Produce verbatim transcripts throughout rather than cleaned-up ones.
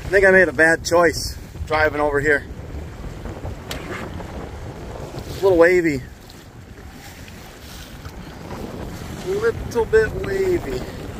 I think I made a bad choice driving over here. It's a little wavy. A little bit wavy.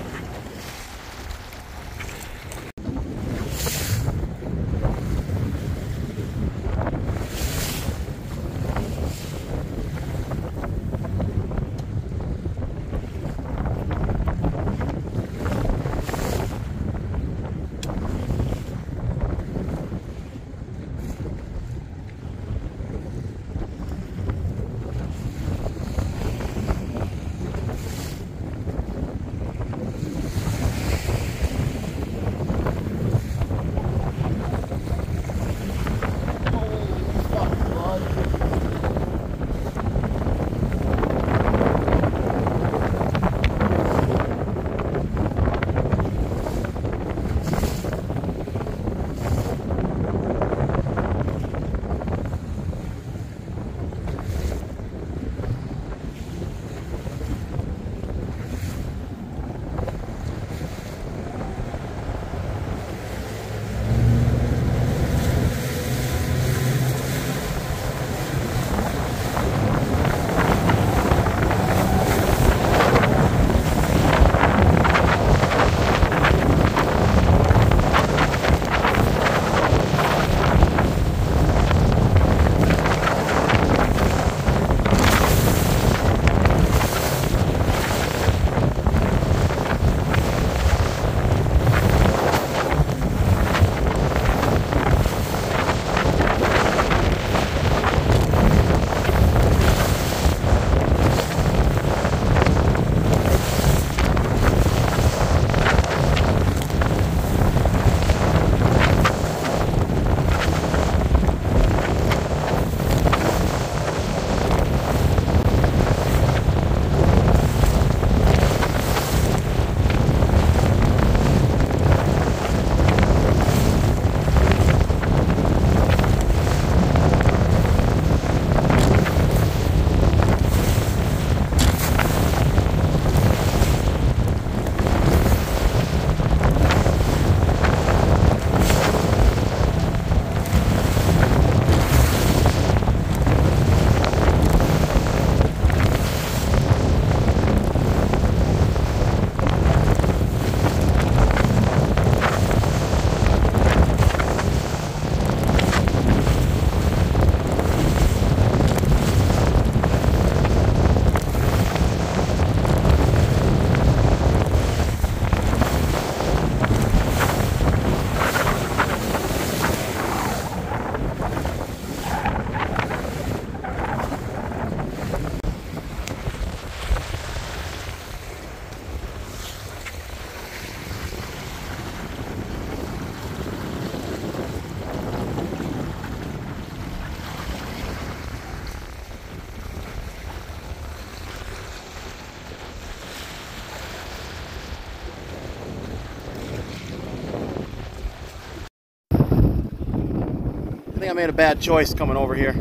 I think I made a bad choice coming over here.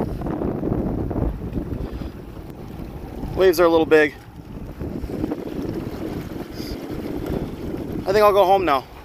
Waves are a little big. I think I'll go home now.